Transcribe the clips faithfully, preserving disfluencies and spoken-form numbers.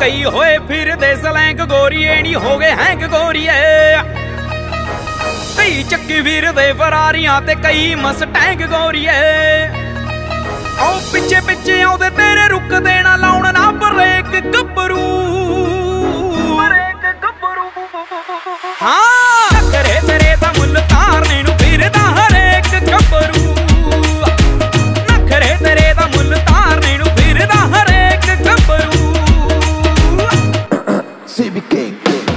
कई होए फिर दे सलैंग गोरीए नी हो गए हैंग गोरीए। कई चक्की फिर दे फरारियां ते कई मस्टैंग गोरीए। आओ पिछे पिछे आउदे तेरे रुक देना लाउण ना ब्रेक गब्बरू। हाँ नखरे तेरे दा मुल तारने नू फिरदा हरेक गब्बरू। नखरे तेरे दा मुल तारने नू फिरदा हरेक गब्बरू। C B K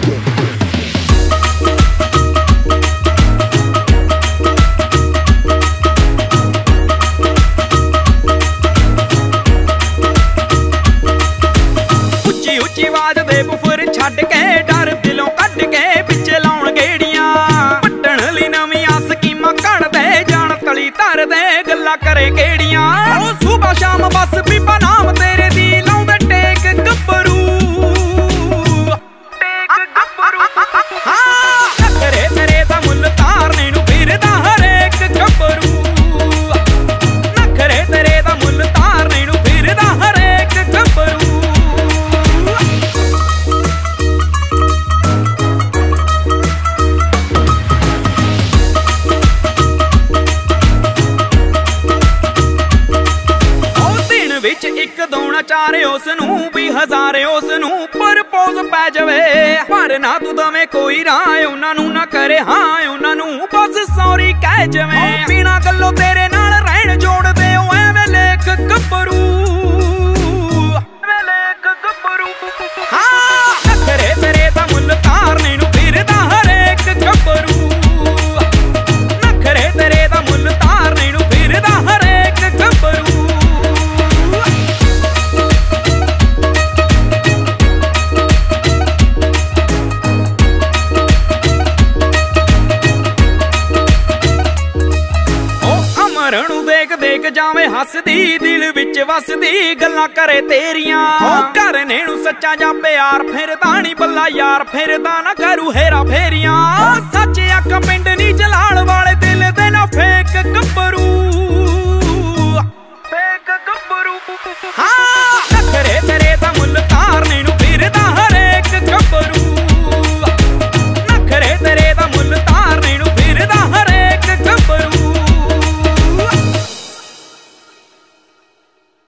उच्ची उच्ची आवाज दे बुफर छड्ड के डर दिलों कढ के पिछे लाउण गेड़ियां। पट्टण लई नवीं स्कीमां कढदे जाण तली धरदे गल्लां करे केड़ियां। ओ सुबह शाम बस पीपा नाम तेरे दी लाउंदे टेक गब्बरू। हाँ नखरे तेरे दा मुल तारने नू फिरदा हरेक गब्बरू। नखरे तेरे दा मुल तारने नू फिरदा हरेक गब्बरू। विच एक दोना चारे उस नूं भी हजारे उस नूं परपोज पै जावे। पर ना तू दवे कोई राय उन्हां नूं ना करे हाँ उन्हां नूं बस सॉरी कह जावे। बिना गल्लों तेरे नाल रहण जोड़ दे ओ एवें लेख गब्बरू। हाँ नखरे तेरे दा मुल तारने नूं फिरदा हरेक गब्बरू। नखरे तेरे दा मुल तारने नूं फिरदा हरेक गब्बरू। देख देख जावे हसदी दिल विच वसदी गल्लां करे तेरियां। घर नैनू सच्चा जा प्यार फिरदा नी बल्ला यार फिरदा ना करू हेरा फेरियां। सच अख पिंड नी जलाल वाले दिल दे ना फेक गब्बरू। फेक गब्बरू हाँ